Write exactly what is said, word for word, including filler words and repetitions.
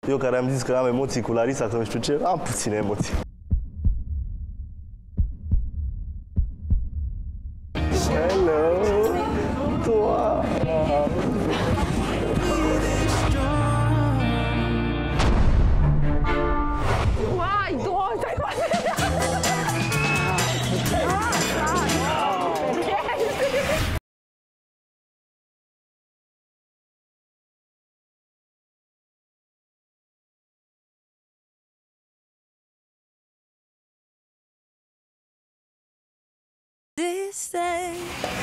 Eu care am zis că am emoții cu Larisa, că nu știu ce, am puține emoții. Hello! Uai, Doamne, stai cu This day